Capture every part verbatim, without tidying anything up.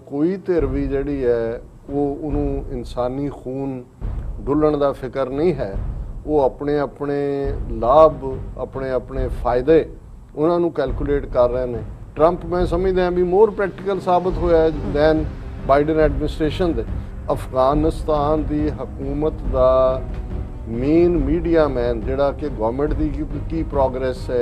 कोई धिर भी जिहड़ी है वो उन्होंने इंसानी खून डुलण का फिक्र नहीं है। वो अपने अपने लाभ अपने अपने फायदे उन्होंने कैलकुलेट कर रहे हैं। ट्रंप मैं समझदा भी मोर प्रैक्टिकल साबित होया दैन बाइडन एडमिनिस्ट्रेशन दे। अफगानिस्तान की हकूमत का मेन मीडिया मैन जिहड़ा कि गवर्नमेंट की की प्रोग्रेस है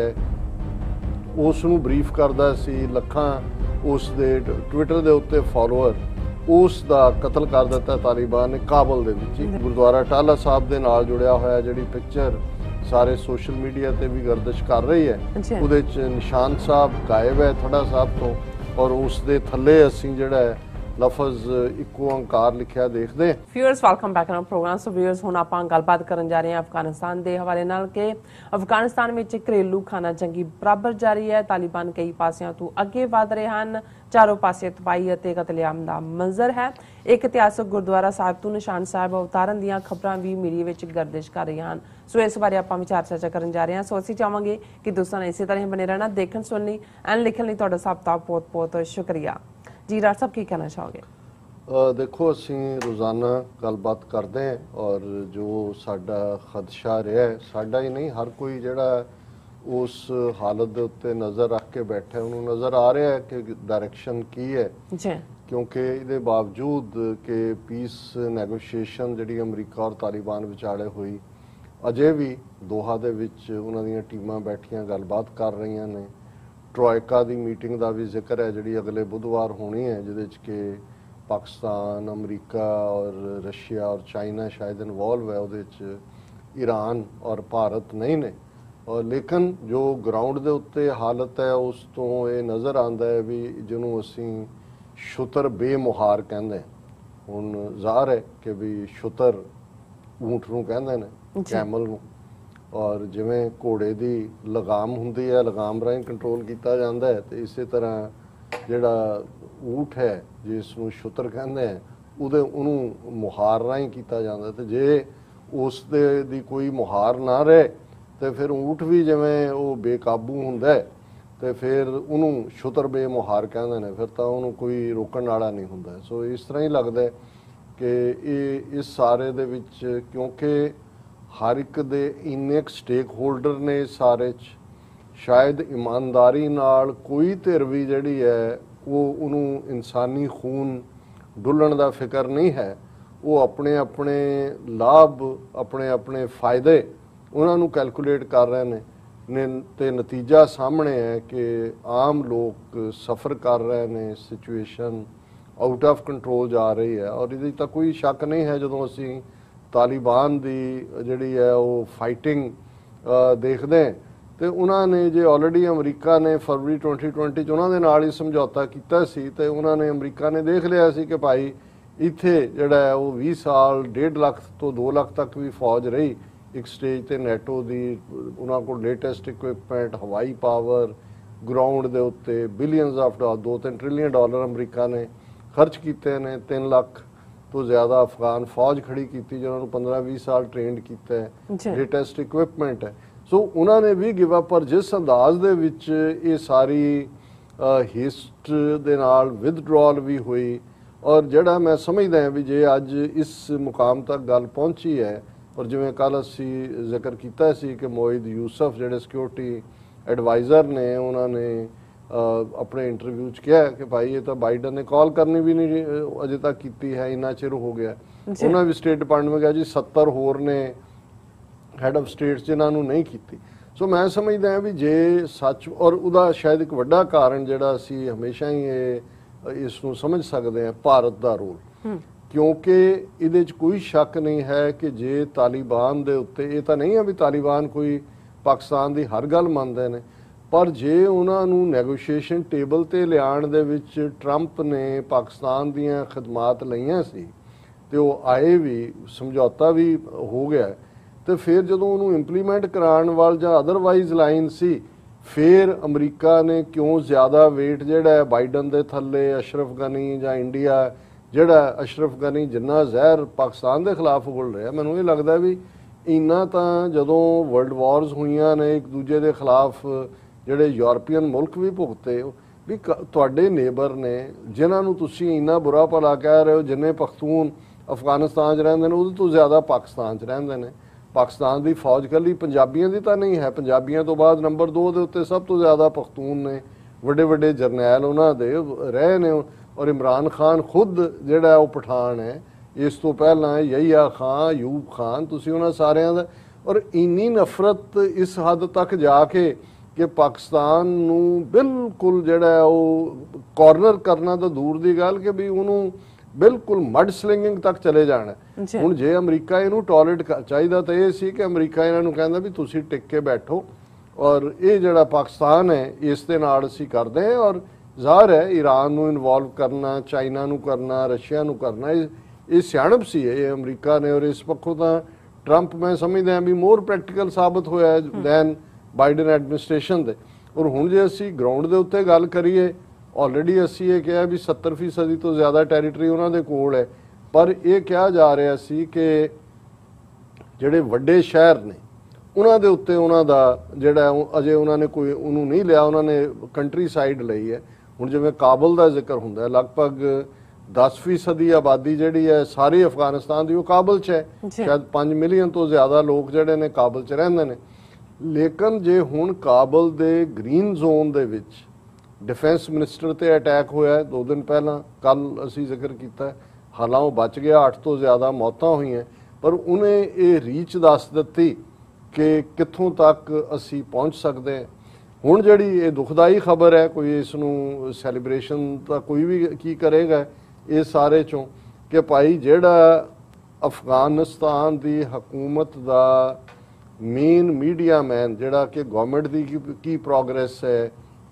उसनूं ब्रीफ करदा सी, लखां उस दे ट्विटर के उत्ते फॉलोअर उस दा कतल कर दिता तालिबान ने काबल दे विच। गुरुद्वारा टाला साहब दे नाल जुड़िया होया जिहड़ी पिक्चर सारे सोशल मीडिया ते भी गर्दिश कर रही है, उहदे च निशान साहब गायब है थड़ा साहब तो, और उस दे थल्ले असीं जिहड़ा है लफज इको अंकार लिखिया देखते हैं। Viewers welcome back on programme. So viewers हुण आपां गलबात करन जा रहे हैं अफगानिस्तान के हवाले नाल कि अफगानिस्तान में घरेलू खाना जंगी बराबर जारी है। तालिबान कई पासियां तो अगे वध रहे हैं, चारों पासे तबाही और कतलेआम का मंजर है। एक इतिहासक गुरुद्वारा साहिब तो निशान साहिब उतारन दीआं खबरां भी मीडिया विच गर्दिश कर रही हैं। सो इस बारे आपां विचार चर्चा करन जा रहे हैं। सो असीं चाहांगे कि दोस्तां ने इसी तरह बने रहना, देखण सुननी एंड लिखण लई तुहाडा सब दा बहुत बहुत शुक्रिया जी। राज साहब की कहना चाहोगे? आ, देखो असीं रोज़ाना गलबात करते हैं और जो साडा खदशा रहा है साडा ही नहीं हर कोई जिहड़ा उस हालत के उत्ते नज़र रख के बैठा उन्होंने नज़र आ रहा है कि डायरैक्शन की है जी। क्योंकि ये बावजूद कि पीस नैगोशिएशन जिहड़ी अमरीका और तालिबान विचाले हुई अजे भी दोहा दे विच उन्हां दीयां टीमां बैठियां गलबात कर रही ने। ट्रोयका की मीटिंग का भी जिक्र है जिहड़ी अगले बुधवार होनी है जिहदे च कि पाकिस्तान अमरीका और रशिया और चाइना शायद इनवॉल्व है, उहदे च ईरान और भारत नहीं ने। और लेकिन जो ग्राउंड के उत्ते हालत है उस तो ये नज़र आता है भी जिन्हों असी छुतर बेमुहार कहते हुण ज़ाहिर है कि भी छुतर ऊँट नूं कहंदे ने कैमल नूं, और जिवें घोड़े की लगाम हुंदी है लगाम राहीं कंट्रोल किया जाता है तो इस तरह जिहड़ा ऊँट है जिसनूं छुतर कहंदे हैं उहदे उहनूं मुहार राहीं किया जाता। तो जे उस दे दी कोई मुहार ना रहे तो फिर ऊँट भी जिवें वो बेकाबू हुंदा है तो फिर उन्होंने छुतर बेमुहार कहते हैं, फिर तो उन्होंने कोई रोकण वाला नहीं हुंदा। सो इस तरह ही लगता है कि ये इस सारे दे विच क्योंकि हर एक दे इन्ने स्टेक होल्डर ने सारे च शायद ईमानदारी नाल कोई धिर भी जिहड़ी है वो उन्होंने इंसानी खून डुलण का फिक्र नहीं है। वो अपने अपने लाभ अपने अपने फायदे उन्होंने कैलकुलेट कर रहे हैं ने ते नतीजा सामने है कि आम लोग सफ़र कर रहे हैं, सिचुएशन आउट ऑफ कंट्रोल जा रही है। और ये तो कोई शक नहीं है जो असी तालिबान की जिहड़ी है वो फाइटिंग देखते हैं तो उन्होंने जे ऑलरेडी अमरीका ने फरवरी ट्वेंटी ट्वेंटी च उन्होंने नाल ही समझौता किया सी तो उन्होंने अमरीका ने देख लिया सी कि भाई इत्थे जिहड़ा है वो बीस साल डेढ़ लाख तो दो लाख तक भी फौज रही एक स्टेज ते नैटो की उन्होंने को लेटेस्ट इक्विपमेंट हवाई पावर ग्राउंड के उत्ते बिलियनस ऑफ डॉलर दो तीन ट्रिलियन डॉलर अमरीका ने खर्च किए ने। तीन लाख तो ज़्यादा अफगान फौज खड़ी की जिन्होंने पंद्रह बीस साल ट्रेंड किया है, लेटेस्ट इक्विपमेंट है। सो उन्होंने भी गिव अप। पर जिस अंदाज दे विच ये सारी हिस्ट दे नाल विदड्रॉल भी हुई और जिहड़ा मैं समझदा है भी जे अज इस मुकाम तक गल पहुंची है और जिवें कल असी जिक्र किया सी कि मोहिद यूसुफ जिहड़े सिक्योरिटी एडवाइज़र ने उन्होंने अपने इंटरव्यू च कहा कि भाई ये तो बाइडन ने कॉल करनी भी नहीं अजे तक की है, इन्ना चिर हो गया। उन्होंने भी स्टेट डिपार्टमेंट में कहा जी सत्तर होर ने हैड ऑफ स्टेट्स जिन्होंने नहीं की। सो मैं समझदा है भी जे सच और उदा शायद एक वड्डा कारण जिहड़ा असी हमेशा ही ये इसनूं समझ सकते हैं भारत का रोल, क्योंकि इहदे च कोई शक नहीं है कि जे तालिबान दे उत्ते ये तो नहीं है भी तालिबान कोई पाकिस्तान की हर गल मनदे ने, पर जे उन्होंने नैगोशिएशन टेबल ते लियाण दे विच ट्रंप ने पाकिस्तान दीयां खदमात लईआं सी ते वो आए भी समझौता भी हो गया तो फिर जो उन्होंने इंप्लीमेंट कराने वाल जां अदरवाइज लाइन सी फिर अमरीका ने क्यों ज़्यादा वेट जिहड़ा है बाइडन दे थल्ले अशरफ गनी जां इंडिया जिहड़ा अशरफ गनी जिन्ना जहर पाकिस्तान के खिलाफ उगल रहा मैनूं ये लगता भी इन्ना तां जदों वर्ल्ड वॉर्स हुईआं ने एक दूजे के खिलाफ जिहड़े यूरोपीयन मुल्क भी भुगते ਵੀ ਕ- ਤੁਹਾਡੇ ਨੇਬਰ ਨੇ ਜਿਨ੍ਹਾਂ ਨੂੰ ਤੁਸੀਂ ਇੰਨਾ ਬੁਰਾ ਭਲਾ ਕਹਿ ਰਹੇ ਹੋ, ਜਿੰਨੇ ਪਖਤੂਨ ਅਫਗਾਨਿਸਤਾਨ 'ਚ ਰਹਿੰਦੇ ਨੇ ਉਹਦੇ ਤੋਂ ਜ਼ਿਆਦਾ ਪਾਕਿਸਤਾਨ 'ਚ ਰਹਿੰਦੇ ਨੇ। ਪਾਕਿਸਤਾਨ ਦੀ ਫੌਜ ਇਕੱਲੀ ਪੰਜਾਬੀਆਂ ਦੀ ਤਾਂ ਨਹੀਂ ਹੈ, ਪੰਜਾਬੀਆਂ ਤੋਂ ਬਾਅਦ ਨੰਬਰ ਦੋ ਦੇ ਉੱਤੇ ਸਭ ਤੋਂ ਜ਼ਿਆਦਾ ਪਖਤੂਨ ਨੇ, ਵੱਡੇ ਵੱਡੇ ਜਰਨੈਲ ਉਹਨਾਂ ਦੇ ਰਹੇ ਨੇ। ਔਰ ਇਮਰਾਨ ਖਾਨ ਖੁਦ ਜਿਹੜਾ ਉਹ ਪਠਾਨ ਹੈ, ਇਸ ਤੋਂ ਪਹਿਲਾਂ ਯਹੀਆ ਖਾਨ, ਅਯੂਬ ਖਾਨ, ਤੁਸੀਂ ਉਹਨਾਂ ਸਾਰਿਆਂ ਦਾ। ਔਰ ਇੰਨੀ ਨਫ਼ਰਤ ਇਸ ਹੱਦ ਤੱਕ ਜਾ ਕੇ ਕਿ ਪਾਕਿਸਤਾਨ ਨੂੰ ਬਿਲਕੁਲ ਜਿਹੜਾ ਉਹ ਕਾਰਨਰ ਕਰਨਾ ਤਾਂ ਦੂਰ ਦੀ ਗੱਲ ਕਿ ਵੀ ਉਹਨੂੰ ਬਿਲਕੁਲ ਮਡ ਸਲਿੰਗਿੰਗ ਤੱਕ ਚਲੇ ਜਾਣਾ। ਹੁਣ ਜੇ ਅਮਰੀਕਾ ਇਹਨੂੰ ਟੋਲਰੇਟ ਚਾਹੀਦਾ ਤਾਂ ਇਹ ਸੀ ਕਿ ਅਮਰੀਕਾ ਇਹਨਾਂ ਨੂੰ ਕਹਿੰਦਾ ਵੀ ਤੁਸੀਂ ਟਿਕ ਕੇ ਬੈਠੋ, ਔਰ ਇਹ ਜਿਹੜਾ ਪਾਕਿਸਤਾਨ ਹੈ ਇਸ ਦੇ ਨਾਲ ਅਸੀਂ ਕਰਦੇ ਹਾਂ। ਔਰ ਜ਼ਾਹਰ ਹੈ ਈਰਾਨ ਨੂੰ ਇਨਵੋਲਵ ਕਰਨਾ, ਚਾਈਨਾ ਨੂੰ ਕਰਨਾ, ਰਸ਼ੀਆ ਨੂੰ ਕਰਨਾ, ਇਹ ਇਹ ਸਿਆਣਪ ਸੀ ਇਹ ਅਮਰੀਕਾ ਨੇ। ਔਰ ਇਸ ਪੱਖੋਂ ਤਾਂ ਟਰੰਪ ਮੈਂ ਸਮਝਦਾ ਹਾਂ ਵੀ ਮੋਰ ਪ੍ਰੈਕਟੀਕਲ ਸਾਬਤ ਹੋਇਆ ਦੈਨ ਬਾਈਡਨ ਐਡਮਿਨਿਸਟ੍ਰੇਸ਼ਨ ਦੇ। ਔਰ ਹੁਣ ਜੇ ਅਸੀਂ ਗਰਾਊਂਡ ਦੇ ਉੱਤੇ ਗੱਲ ਕਰੀਏ, ਆਲਰੇਡੀ ਅਸੀਂ ਇਹ ਕਿਹਾ ਵੀ ਸੱਤਰ ਫੀਸਦੀ ਤੋਂ ਜ਼ਿਆਦਾ ਟੈਰੀਟਰੀ ਉਹਨਾਂ ਦੇ ਕੋਲ ਹੈ, ਪਰ ਇਹ ਕਿਹਾ ਜਾ ਰਿਹਾ ਸੀ ਕਿ ਜਿਹੜੇ ਵੱਡੇ ਸ਼ਹਿਰ ਨੇ ਉਹਨਾਂ ਦੇ ਉੱਤੇ ਉਹਨਾਂ ਦਾ ਜਿਹੜਾ ਅਜੇ ਉਹਨਾਂ ਨੇ ਕੋਈ ਉਹਨੂੰ ਨਹੀਂ ਲਿਆ, ਉਹਨਾਂ ਨੇ ਕੰਟਰੀ ਸਾਈਡ ਲਈ ਹੈ। ਹੁਣ ਜਿਵੇਂ ਕਾਬਲ ਦਾ ਜ਼ਿਕਰ ਹੁੰਦਾ ਹੈ, ਲਗਭਗ ਦਸ ਫੀਸਦੀ ਆਬਾਦੀ ਜਿਹੜੀ ਹੈ ਸਾਰੀ ਅਫਗਾਨਿਸਤਾਨ ਦੀ ਉਹ ਕਾਬਲ 'ਚ ਹੈ, ਸ਼ਾਇਦ ਪੰਜ ਮਿਲੀਅਨ ਤੋਂ ਜ਼ਿਆਦਾ ਲੋਕ ਜਿਹੜੇ ਨੇ ਕਾਬਲ 'ਚ ਰਹਿੰਦੇ ਨੇ। ਲੇਕਿਨ ਜੇ ਹੁਣ ਕਾਬਲ ਦੇ ਗ੍ਰੀਨ ਜ਼ੋਨ ਦੇ ਵਿੱਚ ਡਿਫੈਂਸ ਮਿਨਿਸਟਰ ਤੇ ਅਟੈਕ ਹੋਇਆ ਦੋ ਦਿਨ ਪਹਿਲਾਂ, ਕੱਲ ਅਸੀਂ ਜ਼ਿਕਰ ਕੀਤਾ, ਹਾਲਾਂ ਉਹ ਬਚ ਗਿਆ, ਅੱਠ ਤੋਂ ਜ਼ਿਆਦਾ ਮੌਤਾਂ ਹੋਈਆਂ, ਪਰ ਉਹਨੇ ਇਹ ਰੀਚ ਦੱਸ ਦਿੱਤੀ ਕਿ ਕਿੱਥੋਂ ਤੱਕ ਅਸੀਂ ਪਹੁੰਚ ਸਕਦੇ ਹਾਂ। ਹੁਣ ਜਿਹੜੀ ਇਹ ਦੁਖਦਾਈ ਖਬਰ ਹੈ, ਕੋਈ ਇਸ ਨੂੰ ਸੈਲੀਬ੍ਰੇਸ਼ਨ ਤਾਂ ਕੋਈ ਵੀ ਕੀ ਕਰੇਗਾ ਇਹ ਸਾਰੇ ਚੋਂ, ਕਿ ਭਾਈ ਜਿਹੜਾ ਅਫਗਾਨਿਸਤਾਨ ਦੀ ਹਕੂਮਤ ਦਾ ਮੇਨ ਮੀਡੀਆ ਮੈਨ ਜਿਹੜਾ ਕਿ ਗਵਰਨਮੈਂਟ ਦੀ ਕੀ ਪ੍ਰੋਗਰੈਸ ਹੈ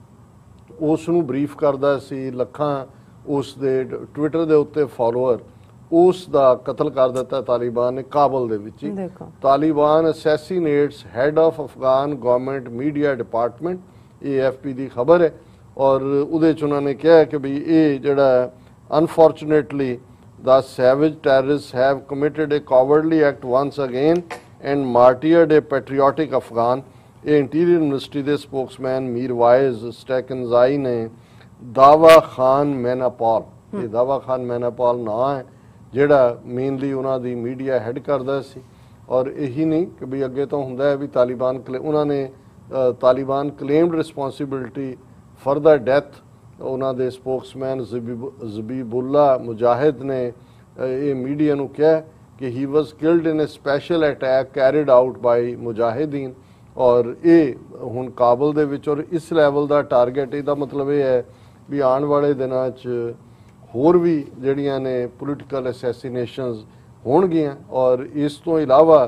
ਉਸ ਨੂੰ ਬਰੀਫ ਕਰਦਾ ਸੀ, ਲੱਖਾਂ ਉਸ ਦੇ ਟਵਿੱਟਰ ਦੇ ਉੱਤੇ ਫਾਲੋਅਰ, ਉਸ ਦਾ ਕਤਲ ਕਰ ਦਿੱਤਾ ਤਾਲਿਬਾਨ ਨੇ ਕਾਬਲ ਦੇ ਵਿੱਚ ਹੀ। Taliban assassinates head of Afghan government media department, A F P ਦੀ ਖਬਰ ਹੈ। ਔਰ ਉਹਦੇ 'ਚ ਉਹਨਾਂ ਨੇ ਕਿਹਾ ਕਿ ਵੀ ਇਹ ਜਿਹੜਾ unfortunately the savage terrorists have committed a cowardly act once again and martyred a patriotic Afghan। ਇਹ ਇੰਟੀਰੀਅਰ ਮਿਨਿਸਟਰੀ ਦੇ ਸਪੋਕਸਮੈਨ ਮੀਰਵਾਇਜ਼ ਸਟੈਕਨਜ਼ਾਈ ਨੇ ਦਾਵਾ ਖਾਨ ਮੈਨਾਪਾਲ, ਇਹ ਦਾਵਾ ਖਾਨ ਮੈਨਾਪਾਲ ਨਾਂ ਹੈ ਜਿਹੜਾ ਮੇਨਲੀ ਉਹਨਾਂ ਦੀ ਮੀਡੀਆ ਹੈਡ ਕਰਦਾ ਸੀ। ਔਰ ਇਹੀ ਨਹੀਂ ਕਿ ਵੀ ਅੱਗੇ ਤੋਂ ਹੁੰਦਾ ਹੈ ਵੀ ਤਾਲਿਬਾਨ ਉਹਨਾਂ ਨੇ Taliban claimed responsibility for the death. ਉਹਨਾਂ ਦੇ ਸਪੋਕਸਮੈਨ ਜ਼ਬੀਬੁੱਲਾ ਮੁਜਾਹਿਦ ਨੇ ਇਹ ਮੀਡੀਆ ਨੂੰ ਕਿਹਾ ਕਿ he was killed in a special attack carried out by ਮੁਜਾਹਿਦੀਨ। ਔਰ ਇਹ ਹੁਣ ਕਾਬਲ ਦੇ ਵਿੱਚ ਔਰ ਇਸ ਲੈਵਲ ਦਾ ਟਾਰਗੇਟ, ਇਹਦਾ ਮਤਲਬ ਇਹ ਹੈ ਵੀ ਆਉਣ ਵਾਲੇ ਦਿਨਾਂ 'ਚ ਹੋਰ ਵੀ ਜਿਹੜੀਆਂ ਨੇ ਪੋਲੀਟੀਕਲ ਅਸੈਸੀਨੇਸ਼ਨਸ ਹੋਣਗੀਆਂ। ਔਰ ਇਸ ਤੋਂ ਇਲਾਵਾ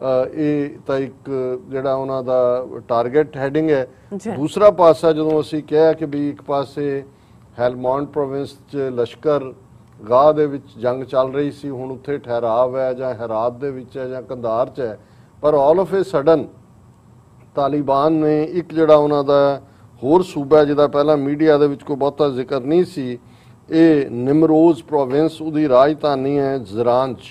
ਇਹ ਤਾਂ ਇੱਕ ਜਿਹੜਾ ਉਹਨਾਂ ਦਾ ਟਾਰਗੇਟ ਹੈਡਿੰਗ ਹੈ। ਦੂਸਰਾ ਪਾਸਾ ਜਦੋਂ ਅਸੀਂ ਕਿਹਾ ਕਿ ਵੀ ਇੱਕ ਪਾਸੇ ਹੈਲਮੌਂਡ ਪ੍ਰੋਵਿੰਸ 'ਚ ਲਸ਼ਕਰ ਗਾਹ ਦੇ ਵਿੱਚ ਜੰਗ ਚੱਲ ਰਹੀ ਸੀ, ਹੁਣ ਉੱਥੇ ਠਹਿਰਾਵ ਹੈ ਜਾਂ ਹੈਰਾਤ ਦੇ ਵਿੱਚ ਹੈ ਜਾਂ ਕੰਧਾਰ 'ਚ ਹੈ, ਪਰ all of a sudden Taliban ਨੇ ਇੱਕ ਜਿਹੜਾ ਉਹਨਾਂ ਦਾ ਹੋਰ ਸੂਬਾ ਜਿਹਦਾ ਪਹਿਲਾਂ ਮੀਡੀਆ ਦੇ ਵਿੱਚ ਕੋਈ ਬਹੁਤਾ ਜ਼ਿਕਰ ਨਹੀਂ ਸੀ, ਇਹ ਨਿਮਰੋਜ਼ ਪ੍ਰੋਵਿੰਸ, ਉਹਦੀ ਰਾਜਧਾਨੀ ਹੈ ਜ਼ਰਾਂਜ।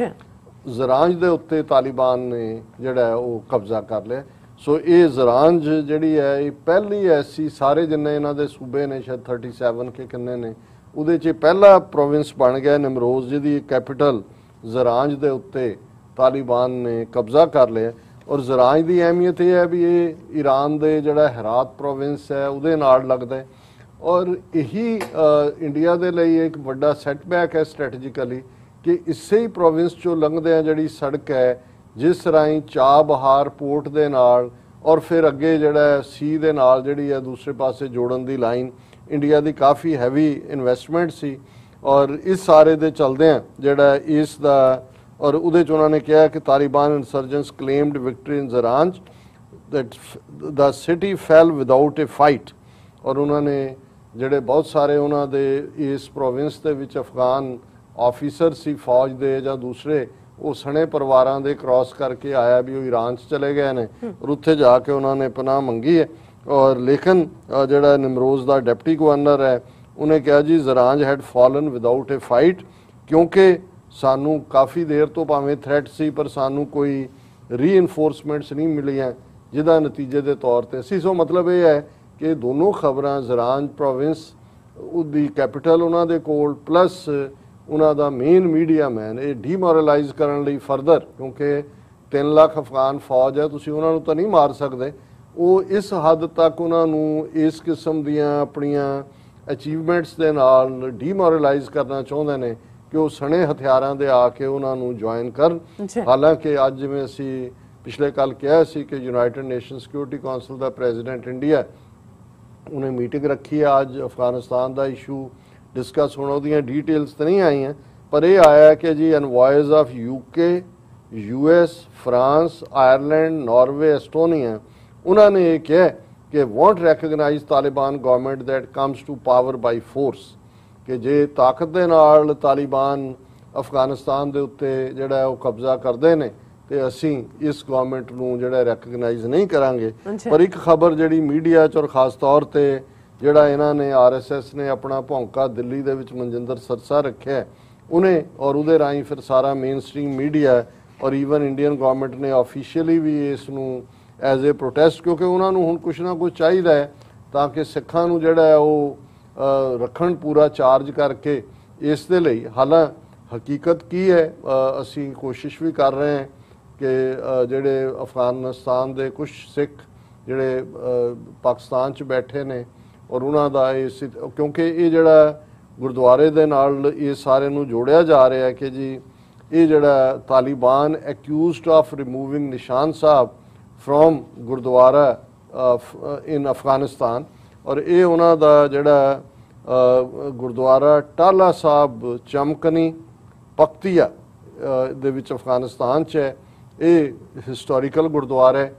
ਜ਼ਰਾਂਜ ਦੇ ਉੱਤੇ ਤਾਲਿਬਾਨ ਨੇ ਜਿਹੜਾ ਉਹ ਕਬਜ਼ਾ ਕਰ ਲਿਆ। ਸੋ ਇਹ ਜ਼ਰਾਂਜ ਜਿਹੜੀ ਹੈ ਇਹ ਪਹਿਲੀ ਐਸੀ, ਸਾਰੇ ਜਿੰਨੇ ਇਹਨਾਂ ਦੇ ਸੂਬੇ ਨੇ ਸ਼ਾਇਦ ਸੈਂਤੀ ਕੇ ਕਿੰਨੇ ਨੇ, ਉਹਦੇ 'ਚ ਪਹਿਲਾ ਪ੍ਰੋਵਿੰਸ ਬਣ ਗਿਆ ਨਿਮਰੋਜ਼, ਜਿਹਦੀ ਕੈਪੀਟਲ ਜ਼ਰਾਂਜ ਦੇ ਉੱਤੇ ਤਾਲਿਬਾਨ ਨੇ ਕਬਜ਼ਾ ਕਰ ਲਿਆ। ਔਰ ਜ਼ਰਾਂਜ ਦੀ ਅਹਿਮੀਅਤ ਇਹ ਹੈ ਵੀ ਇਹ ਈਰਾਨ ਦੇ ਜਿਹੜਾ ਹੈਰਾਤ ਪ੍ਰੋਵਿੰਸ ਹੈ ਉਹਦੇ ਨਾਲ ਲੱਗਦਾ ਹੈ। ਔਰ ਇਹੀ ਇੰਡੀਆ ਦੇ ਲਈ ਇੱਕ ਵੱਡਾ ਸੈਟਬੈਕ ਹੈ ਸਟ੍ਰੈਟੇਜਿਕਲੀ ਕਿ ਇਸੇ ਹੀ ਪ੍ਰੋਵਿੰਸ 'ਚੋਂ ਲੰਘਦੇ ਆ ਜਿਹੜੀ ਸੜਕ ਹੈ ਜਿਸ ਰਾਹੀਂ ਚਾਬਹਾਰ ਪੋਰਟ ਦੇ ਨਾਲ ਔਰ ਫਿਰ ਅੱਗੇ ਜਿਹੜਾ ਸੀ ਦੇ ਨਾਲ ਜਿਹੜੀ ਹੈ ਦੂਸਰੇ ਪਾਸੇ ਜੋੜਨ ਦੀ ਲਾਈਨ, ਇੰਡੀਆ ਦੀ ਕਾਫੀ ਹੈਵੀ ਇਨਵੈਸਟਮੈਂਟ ਸੀ। ਔਰ ਇਸ ਸਾਰੇ ਦੇ ਚਲਦਿਆਂ ਜਿਹੜਾ ਇਸ ਦਾ, ਔਰ ਉਹਦੇ 'ਚ ਉਹਨਾਂ ਨੇ ਕਿਹਾ ਕਿ Taliban insurgents claimed victory in Zaranj that the city fell without a fight. ਔਰ ਉਹਨਾਂ ਨੇ ਜਿਹੜੇ ਬਹੁਤ ਸਾਰੇ ਉਹਨਾਂ ਦੇ ਇਸ ਪ੍ਰੋਵਿੰਸ ਦੇ ਵਿੱਚ ਅਫਗਾਨ ਆਫੀਸਰ ਸੀ ਫੌਜ ਦੇ ਜਾਂ ਦੂਸਰੇ, ਉਹ ਸਣੇ ਪਰਿਵਾਰਾਂ ਦੇ ਕ੍ਰਾਸ ਕਰਕੇ ਆਇਆ ਵੀ ਉਹ ਈਰਾਨ 'ਚ ਚਲੇ ਗਏ ਨੇ ਔਰ ਉੱਥੇ ਜਾ ਕੇ ਉਹਨਾਂ ਨੇ ਪਨਾਹ ਮੰਗੀ ਹੈ। ਔਰ ਲੇਕਿਨ ਜਿਹੜਾ ਨਿਮਰੋਜ਼ ਦਾ ਡਿਪਟੀ ਗਵਰਨਰ ਹੈ ਉਹਨੇ ਕਿਹਾ ਜੀ Zaranj had fallen without a fight, ਕਿਉਂਕਿ ਸਾਨੂੰ ਕਾਫੀ ਦੇਰ ਤੋਂ ਭਾਵੇਂ ਥ੍ਰੈਟ ਸੀ ਪਰ ਸਾਨੂੰ ਕੋਈ ਰੀਇਨਫੋਰਸਮੈਂਟਸ ਨਹੀਂ ਮਿਲੀਆਂ ਜਿਹਦਾ ਨਤੀਜੇ ਦੇ ਤੌਰ ਤੇ ਸੀ। ਸੋ ਮਤਲਬ ਇਹ ਹੈ ਕਿ ਦੋਨੋਂ ਖਬਰਾਂ ਜ਼ਰਾਂਜ ਪ੍ਰੋਵਿੰਸ ਉਹਦੀ ਕੈਪੀਟਲ ਉਹਨਾਂ ਦੇ ਕੋਲ ਪਲੱਸ ਉਹਨਾਂ ਦਾ ਮੇਨ ਮੀਡੀਆ ਮੈਨ ਇਹ ਡੀਮੋਰਲਾਈਜ਼ ਕਰਨ ਲਈ ਫਰਦਰ, ਕਿਉਂਕਿ ਤਿੰਨ ਲੱਖ ਅਫਗਾਨ ਫੌਜ ਹੈ, ਤੁਸੀਂ ਉਹਨਾਂ ਨੂੰ ਤਾਂ ਨਹੀਂ ਮਾਰ ਸਕਦੇ। ਉਹ ਇਸ ਹੱਦ ਤੱਕ ਉਹਨਾਂ ਨੂੰ ਇਸ ਕਿਸਮ ਦੀਆਂ ਆਪਣੀਆਂ ਅਚੀਵਮੈਂਟਸ ਦੇ ਨਾਲ ਡੀਮੋਰਲਾਈਜ਼ ਕਰਨਾ ਚਾਹੁੰਦੇ ਨੇ ਕਿ ਉਹ ਸਣੇ ਹਥਿਆਰਾਂ ਦੇ ਆ ਕੇ ਉਹਨਾਂ ਨੂੰ ਜੁਆਇਨ ਕਰਨ। ਹਾਲਾਂਕਿ ਅੱਜ ਜਿਵੇਂ ਅਸੀਂ ਪਿਛਲੇ ਕੱਲ ਕਿਹਾ ਸੀ ਕਿ ਯੂਨਾਈਟਿਡ ਨੇਸ਼ਨ ਸਿਕਿਉਰਿਟੀ ਕਾਉਂਸਲ ਦਾ ਪ੍ਰੈਜ਼ੀਡੈਂਟ ਇੰਡੀਆ ਉਹਨੇ ਮੀਟਿੰਗ ਰੱਖੀ ਹੈ ਅੱਜ ਅਫਗਾਨਿਸਤਾਨ ਦਾ ਇਸ਼ੂ ਡਿਸਕਸ ਹੋਣਾ, ਉਹਦੀਆਂ ਡੀਟੇਲਸ ਤਾਂ ਨਹੀਂ ਆਈਆਂ, ਪਰ ਇਹ ਆਇਆ ਕਿ ਜੀ envoys of UK, US, France, Ireland, Norway, Estonia, ਉਹਨਾਂ ਨੇ ਇਹ ਕਿਹਾ ਕਿ won't recognise Taliban government that comes to power by force, ਕਿ ਜੇ ਤਾਕਤ ਦੇ ਨਾਲ ਤਾਲਿਬਾਨ ਅਫਗਾਨਿਸਤਾਨ ਦੇ ਉੱਤੇ ਜਿਹੜਾ ਉਹ ਕਬਜ਼ਾ ਕਰਦੇ ਨੇ ਤੇ ਅਸੀਂ ਇਸ ਗਵਰਨਮੈਂਟ ਨੂੰ ਜਿਹੜਾ ਰੈਕਗਨਾਈਜ਼ ਨਹੀਂ ਕਰਾਂਗੇ। ਪਰ ਇੱਕ ਖਬਰ ਜਿਹੜੀ ਮੀਡੀਆ 'ਚ ਔਰ ਖਾਸ ਤੌਰ ਤੇ ਜਿਹੜਾ ਇਹਨਾਂ ਨੇ ਆਰ ਐਸ ਐਸ ਨੇ ਆਪਣਾ ਭੌਂਕਾ ਦਿੱਲੀ ਦੇ ਵਿੱਚ ਮਨਜਿੰਦਰ ਸਰਸਾ ਰੱਖਿਆ ਉਹਨੇ, ਔਰ ਉਹਦੇ ਰਾਹੀਂ ਫਿਰ ਸਾਰਾ ਮੇਨ ਸਟ੍ਰੀਮ ਮੀਡੀਆ ਔਰ ਈਵਨ ਇੰਡੀਅਨ ਗਵਰਨਮੈਂਟ ਨੇ ਆਫੀਸ਼ੀਅਲੀ ਵੀ ਇਸ ਨੂੰ ਐਜ਼ ਏ ਪ੍ਰੋਟੈਸਟ, ਕਿਉਂਕਿ ਉਹਨਾਂ ਨੂੰ ਹੁਣ ਕੁਛ ਨਾ ਕੁਛ ਚਾਹੀਦਾ ਹੈ ਤਾਂ ਕਿ ਸਿੱਖਾਂ ਨੂੰ ਜਿਹੜਾ ਉਹ ਰੱਖਣ ਪੂਰਾ ਚਾਰਜ ਕਰਕੇ ਇਸ ਦੇ ਲਈ। ਹਾਲਾਂ ਹਕੀਕਤ ਕੀ ਹੈ, ਅਸੀਂ ਕੋਸ਼ਿਸ਼ ਵੀ ਕਰ ਰਹੇ ਹਾਂ ਕਿ ਜਿਹੜੇ ਅਫਗਾਨਿਸਤਾਨ ਦੇ ਕੁਝ ਸਿੱਖ ਜਿਹੜੇ ਪਾਕਿਸਤਾਨ 'ਚ ਬੈਠੇ ਨੇ ਔਰ ਉਹਨਾਂ ਦਾ ਇਸ, ਕਿਉਂਕਿ ਇਹ ਜਿਹੜਾ ਗੁਰਦੁਆਰੇ ਦੇ ਨਾਲ ਇਹ ਸਾਰੇ ਨੂੰ ਜੋੜਿਆ ਜਾ ਰਿਹਾ ਹੈ ਕਿ ਜੀ ਇਹ ਜਿਹੜਾ Taliban accused of removing Nishan Sahib from gurdwara in Afghanistan, ਔਰ ਇਹ ਉਹਨਾਂ ਦਾ ਜਿਹੜਾ ਗੁਰਦੁਆਰਾ ਟਾਲਾ ਸਾਹਿਬ ਚਮਕਨੀ ਪਖਤੀਆ ਦੇ ਵਿੱਚ ਅਫਗਾਨਿਸਤਾਨ 'ਚ ਹੈ। ਇਹ ਹਿਸਟੋਰੀਕਲ ਗੁਰਦੁਆਰਾ ਹੈ,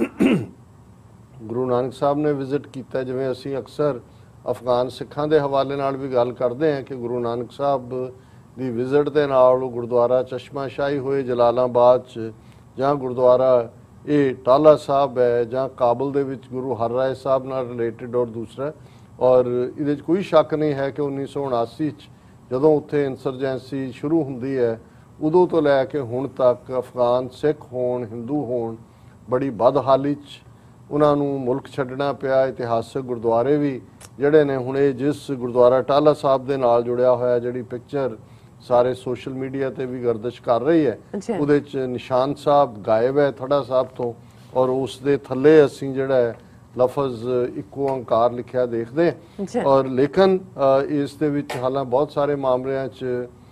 ਗੁਰੂ ਨਾਨਕ ਸਾਹਿਬ ਨੇ ਵਿਜ਼ਿਟ ਕੀਤਾ। ਜਿਵੇਂ ਅਸੀਂ ਅਕਸਰ ਅਫਗਾਨ ਸਿੱਖਾਂ ਦੇ ਹਵਾਲੇ ਨਾਲ ਵੀ ਗੱਲ ਕਰਦੇ ਹਾਂ ਕਿ ਗੁਰੂ ਨਾਨਕ ਸਾਹਿਬ ਦੀ ਵਿਜ਼ਿਟ ਦੇ ਨਾਲ ਉਹ ਗੁਰਦੁਆਰਾ ਚਸ਼ਮਾ ਸ਼ਾਹੀ ਹੋਏ ਜਲਾਲਾਬਾਦ 'ਚ, ਜਾਂ ਗੁਰਦੁਆਰਾ ਇਹ ਟਾਲਾ ਸਾਹਿਬ ਹੈ, ਜਾਂ ਕਾਬਲ ਦੇ ਵਿੱਚ ਗੁਰੂ ਹਰਰਾਏ ਸਾਹਿਬ ਨਾਲ ਰਿਲੇਟਡ ਔਰ ਦੂਸਰਾ। ਔਰ ਇਹਦੇ 'ਚ ਕੋਈ ਸ਼ੱਕ ਨਹੀਂ ਹੈ ਕਿ ਉੱਨੀ ਸੌ ਉਨਾਸੀ 'ਚ ਜਦੋਂ ਉੱਥੇ ਇੰਸਰਜੈਂਸੀ ਸ਼ੁਰੂ ਹੁੰਦੀ ਹੈ ਉਦੋਂ ਤੋਂ ਲੈ ਕੇ ਹੁਣ ਤੱਕ ਅਫਗਾਨ ਸਿੱਖ ਹੋਣ, ਹਿੰਦੂ ਹੋਣ, ਬੜੀ ਬਦਹਾਲੀ 'ਚ ਉਹਨਾਂ ਨੂੰ ਮੁਲਕ ਛੱਡਣਾ ਪਿਆ। ਇਤਿਹਾਸਕ ਗੁਰਦੁਆਰੇ ਵੀ ਜਿਹੜੇ ਨੇ, ਹੁਣ ਇਹ ਜਿਸ ਗੁਰਦੁਆਰਾ ਟਾਲਾ ਸਾਹਿਬ ਦੇ ਨਾਲ ਜੁੜਿਆ ਹੋਇਆ ਜਿਹੜੀ ਪਿਕਚਰ ਸਾਰੇ ਸੋਸ਼ਲ ਮੀਡੀਆ ਤੇ ਵੀ ਗਰਦਿਸ਼ ਕਰ ਰਹੀ ਹੈ, ਉਹਦੇ 'ਚ ਨਿਸ਼ਾਨ ਸਾਹਿਬ ਗਾਇਬ ਹੈ ਥੜਾ ਸਾਹਿਬ ਤੋਂ, ਔਰ ਉਸ ਦੇ ਥੱਲੇ ਅਸੀਂ ਜਿਹੜਾ ਹੈ ਲਫ਼ਜ਼ ਇੱਕੋ ਓਂਕਾਰ ਲਿਖਿਆ ਦੇਖਦੇ। ਔਰ ਲੇਕਿਨ ਇਸ ਦੇ ਵਿੱਚ ਹਾਲਾਂ ਬਹੁਤ ਸਾਰੇ ਮਾਮਲਿਆਂ 'ਚ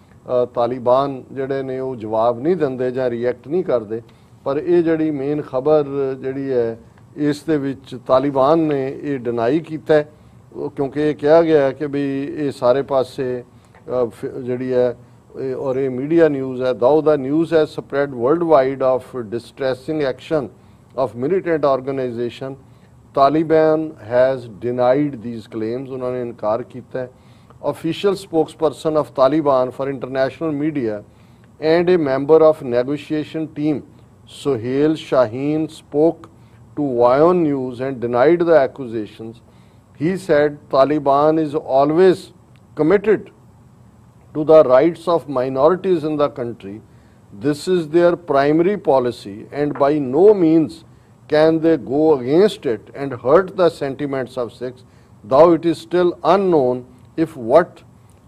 ਤਾਲਿਬਾਨ ਜਿਹੜੇ ਨੇ ਉਹ ਜਵਾਬ ਨਹੀਂ ਦਿੰਦੇ ਜਾਂ ਰਿਐਕਟ ਨਹੀਂ ਕਰਦੇ, ਪਰ ਇਹ ਜਿਹੜੀ ਮੇਨ ਖਬਰ ਜਿਹੜੀ ਹੈ ਇਸ ਦੇ ਵਿੱਚ ਤਾਲਿਬਾਨ ਨੇ ਇਹ ਡਿਨਾਈ ਕੀਤਾ, ਕਿਉਂਕਿ ਇਹ ਕਿਹਾ ਗਿਆ ਕਿ ਵੀ ਇਹ ਸਾਰੇ ਪਾਸੇ ਜਿਹੜੀ ਹੈ ਔਰ ਇਹ ਮੀਡੀਆ ਨਿਊਜ਼ ਹੈ, though the news has spread worldwide of distressing action of militant organization, Taliban has denied these claims, ਉਹਨਾਂ ਨੇ ਇਨਕਾਰ ਕੀਤਾ ਹੈ। Official spokesperson of Taliban for international media and a member of negotiation team, Sohail Shaheen, spoke to Vion News and denied the accusations. He said Taliban is always committed to the rights of minorities in the country. This is their primary policy and by no means can they go against it and hurt the sentiments of Sikhs, though it is still unknown if what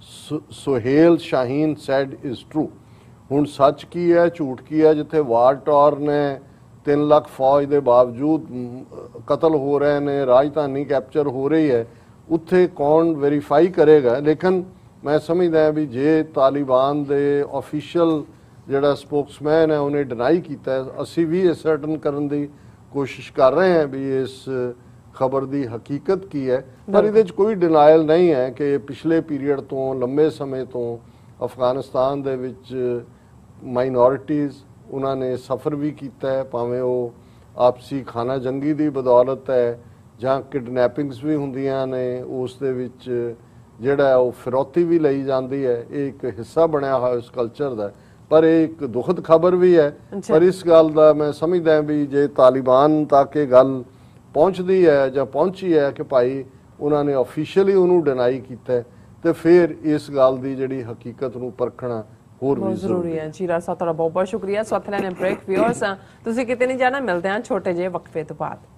Sohail Shaheen said is true. ਹੁਣ ਸੱਚ ਕੀ ਹੈ ਝੂਠ ਕੀ ਹੈ? ਜਿੱਥੇ ਵਾਰ ਟੌਰ ਨੇ ਤਿੰਨ ਲੱਖ ਫੌਜ ਦੇ ਬਾਵਜੂਦ ਕਤਲ ਹੋ ਰਹੇ ਨੇ, ਰਾਜਧਾਨੀ ਕੈਪਚਰ ਹੋ ਰਹੀ ਹੈ, ਉੱਥੇ ਕੌਣ ਵੈਰੀਫਾਈ ਕਰੇਗਾ? ਲੇਕਿਨ ਮੈਂ ਸਮਝਦਾ ਵੀ ਜੇ ਤਾਲਿਬਾਨ ਦੇ ਆਫੀਸ਼ੀਅਲ ਜਿਹੜਾ ਸਪੋਕਸਮੈਨ ਹੈ ਉਹਨੇ ਡਿਨਾਈ ਕੀਤਾ, ਅਸੀਂ ਵੀ ਅਸਰਟਨ ਕਰਨ ਦੀ ਕੋਸ਼ਿਸ਼ ਕਰ ਰਹੇ ਹਾਂ ਵੀ ਇਸ ਖਬਰ ਦੀ ਹਕੀਕਤ ਕੀ ਹੈ। ਪਰ ਇਹਦੇ 'ਚ ਕੋਈ ਡਿਨਾਇਲ ਨਹੀਂ ਹੈ ਕਿ ਪਿਛਲੇ ਪੀਰੀਅਡ ਤੋਂ ਲੰਬੇ ਸਮੇਂ ਤੋਂ ਅਫਗਾਨਿਸਤਾਨ ਦੇ ਵਿੱਚ ਮਾਈਨੋਰਿਟੀਜ਼ ਉਹਨਾਂ ਨੇ ਸਫਰ ਵੀ ਕੀਤਾ ਹੈ, ਭਾਵੇਂ ਉਹ ਆਪਸੀ ਖਾਨਾ ਜੰਗੀ ਦੀ ਬਦੌਲਤ ਹੈ ਜਾਂ ਕਿਡਨੈਪਿੰਗਸ ਵੀ ਹੁੰਦੀਆਂ ਨੇ, ਉਸ ਦੇ ਵਿੱਚ ਜਿਹੜਾ ਉਹ ਫਿਰੌਤੀ ਵੀ ਲਈ ਜਾਂਦੀ ਹੈ। ਇਹ ਇੱਕ ਹਿੱਸਾ ਬਣਿਆ ਹੋਇਆ ਇਸ ਕਲਚਰ ਦਾ, ਪਰ ਇਹ ਇੱਕ ਦੁਖਦ ਖਬਰ ਵੀ ਹੈ। ਪਰ ਇਸ ਗੱਲ ਦਾ ਮੈਂ ਸਮਝਦਾ ਵੀ ਜੇ ਤਾਲਿਬਾਨ ਤੱਕ ਇਹ ਗੱਲ ਪਹੁੰਚਦੀ ਹੈ ਜਾਂ ਪਹੁੰਚੀ ਹੈ ਕਿ ਭਾਈ ਉਹਨਾਂ ਨੇ ਆਫੀਸ਼ੀਅਲੀ ਉਹਨੂੰ ਡਿਨਾਈ ਕੀਤਾ, ਤੇ ਫਿਰ ਇਸ ਗੱਲ ਦੀ ਜਿਹੜੀ ਹਕੀਕਤ ਨੂੰ ਪਰਖਣਾ ਹੋਰ ਵੀ ਜ਼ਰੂਰੀ ਹੈ। ਜੀ ਰਾਜ ਸਾਹਿਬ ਤੁਹਾਡਾ ਬਹੁਤ ਬਹੁਤ ਸ਼ੁਕਰੀਆ। ਸਵਾਤ ਲੈਣੇ ਬ੍ਰੇਕ ਵਿਊਅਰਸ, ਤੁਸੀਂ ਕਿਤੇ ਨਹੀਂ ਜਾਣਾ, ਮਿਲਦੇ ਹਾਂ ਛੋਟੇ ਜਿਹੇ ਵਕਫੇ ਤੋਂ ਬਾਅਦ।